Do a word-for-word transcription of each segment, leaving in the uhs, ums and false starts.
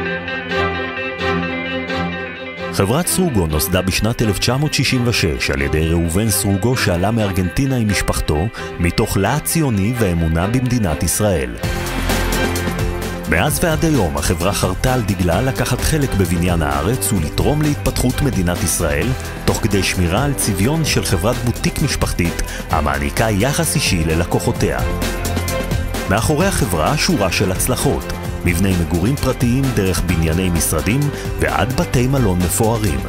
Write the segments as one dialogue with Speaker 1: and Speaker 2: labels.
Speaker 1: חברת סרוגו נוסדה בשנת אלף תשע מאות שישים ושש על ידי ראובן סרוגו שעלה מארגנטינה עם משפחתו מתוך להט ציוני ואמונה במדינת ישראל. מאז ועד היום החברה חרתה על דגלה לקחת חלק בבניין הארץ ולתרום להתפתחות מדינת ישראל, תוך כדי שמירה על צביון של חברת בוטיק משפחתית המעניקה יחס אישי ללקוחותיה. מאחורי החברה שורה של הצלחות, מבני מגורים פרטיים דרך בנייני משרדים ועד בתי מלון מפוארים.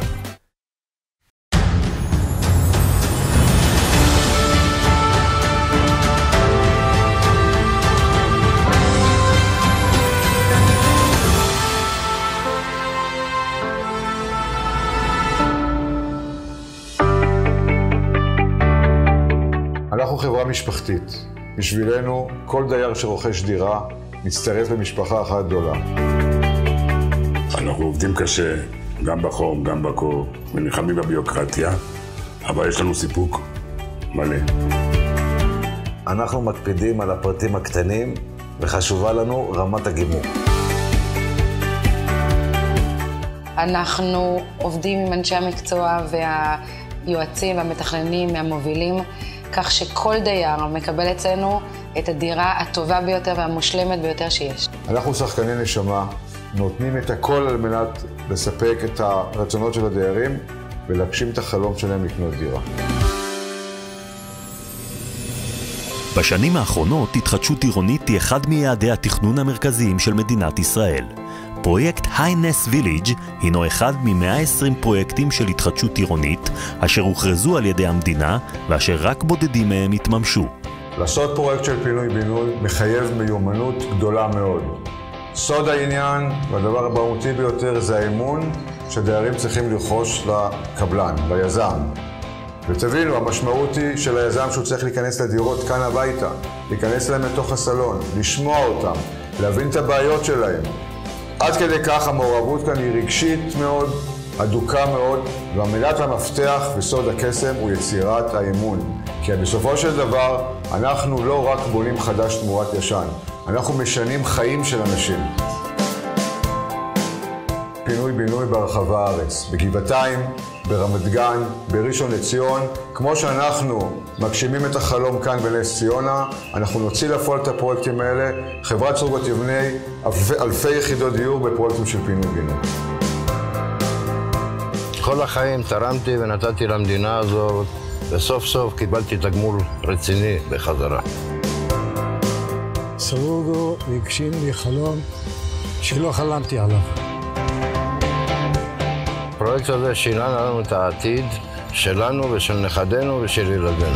Speaker 2: אנחנו חברה משפחתית. בשבילנו, כל דייר שרוכש דירה מצטרף למשפחה אחת גדולה.
Speaker 3: אנחנו עובדים קשה, גם בחום, גם בקור, ונלחמים בביוקרטיה, אבל יש לנו סיפוק מלא.
Speaker 4: אנחנו מקפידים על הפרטים הקטנים, וחשובה לנו רמת הגימור.
Speaker 5: אנחנו עובדים עם אנשי המקצוע והיועצים והמתכננים והמובילים, כך שכל דייר מקבל אצלנו את הדירה הטובה ביותר והמושלמת ביותר שיש.
Speaker 2: אנחנו שחקני נשמה, נותנים את הכל על מנת לספק את הרצונות של הדיירים ולהגשים את החלום שלהם לקנות דירה.
Speaker 1: בשנים האחרונות התחדשות עירונית היא אחד מיעדי התכנון המרכזיים של מדינת ישראל. פרויקט היינס ויליג' הינו אחד מ-מאה ועשרים פרויקטים של התחדשות עירונית אשר הוכרזו על ידי המדינה ואשר רק בודדים מהם התממשו.
Speaker 2: לעשות פרויקט של פינוי-בינוי מחייב מיומנות גדולה מאוד. סוד העניין והדבר המהותי ביותר זה האמון שדיירים צריכים לרכוש לקבלן, ליזם. ותבינו, המשמעות היא של היזם שהוא צריך להיכנס לדירות כאן הביתה, להיכנס להם לתוך הסלון, לשמוע אותם, להבין את הבעיות שלהם. עד כדי כך המעורבות כאן היא רגשית מאוד, אדוקה מאוד, והמילת המפתח וסוד הקסם הוא יצירת האמון. כי בסופו של דבר אנחנו לא רק בונים חדש תמורת ישן, אנחנו משנים חיים של אנשים. פינוי-בינוי ברחבי הארץ, בגבעתיים, ברמת גן, בראשון לציון. כמו שאנחנו מגשימים את החלום כאן בנס ציונה, אנחנו נוציא לפועל את הפרויקטים האלה. חברת סרוגו תבנה אלפי, אלפי יחידות דיור בפרויקטים של פינוי-בינוי.
Speaker 6: כל החיים תרמתי ונתתי למדינה הזאת, וסוף סוף קיבלתי תגמול רציני בחזרה.
Speaker 7: סרוגו הגשים לי חלום שלא חלמתי עליו.
Speaker 6: הפרויקט הזה שינה לנו את העתיד שלנו ושל נכדינו ושל ילדינו.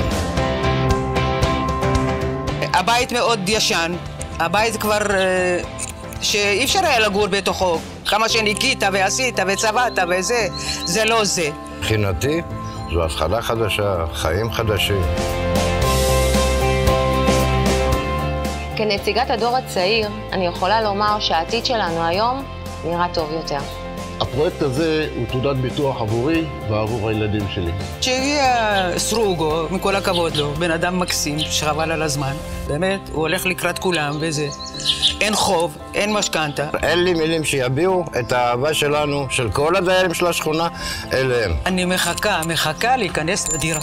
Speaker 8: הבית מאוד ישן, הבית כבר שאי אפשר היה לגור בתוכו. כמה שניקית ועשית וצבעת וזה, זה לא זה.
Speaker 6: מבחינתי זו התחלה חדשה, חיים חדשים.
Speaker 9: כנציגת הדור הצעיר, אני יכולה לומר שהעתיד שלנו היום נראה טוב יותר.
Speaker 10: הפרויקט הזה הוא תעודת ביטוח עבורי ועבור הילדים שלי.
Speaker 8: שהגיע סרוגו, מכל הכבוד לו, בן אדם מקסים, שחבל על הזמן. באמת, הוא הולך לקראת כולם וזה. אין חוב, אין משכנתה.
Speaker 6: אין לי מילים שיביאו את האהבה שלנו, של כל הדיירים של השכונה, אליהם.
Speaker 8: אני מחכה, מחכה להיכנס לדירה.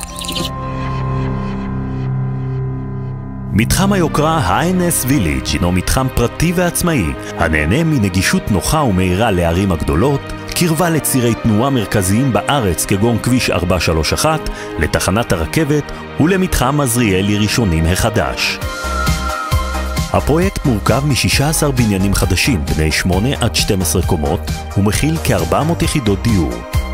Speaker 1: מתחם היוקרה היינס ויליג' הינו מתחם פרטי ועצמאי, הנהנה מנגישות נוחה ומהירה לערים הגדולות, קרבה לצירי תנועה מרכזיים בארץ כגון כביש ארבע שלוש אחת, לתחנת הרכבת ולמתחם עזריאלי ראשונים החדש. הפרויקט מורכב מ-שישה עשר בניינים חדשים בני שמונה עד שתים עשרה קומות ומכיל כ-ארבע מאות יחידות דיור.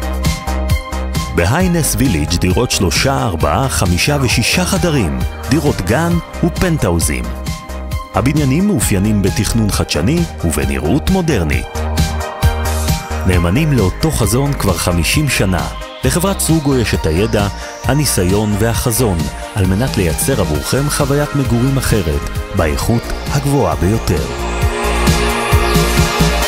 Speaker 1: בהיינס ויליג' דירות שלושה, ארבעה, חמישה ושישה חדרים, דירות גן ופנטאוזים. הבניינים מאופיינים בתכנון חדשני ובנראות מודרנית. נאמנים לאותו חזון כבר חמישים שנה. לחברת סרוגו יש את הידע, הניסיון והחזון על מנת לייצר עבורכם חוויית מגורים אחרת, באיכות הגבוהה ביותר.